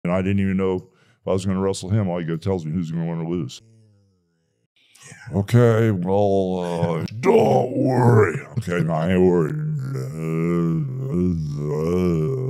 And I didn't even know if I was going to wrestle him. All he tells me who's going to win or lose. Okay, well, don't worry. Okay, no, I ain't worried.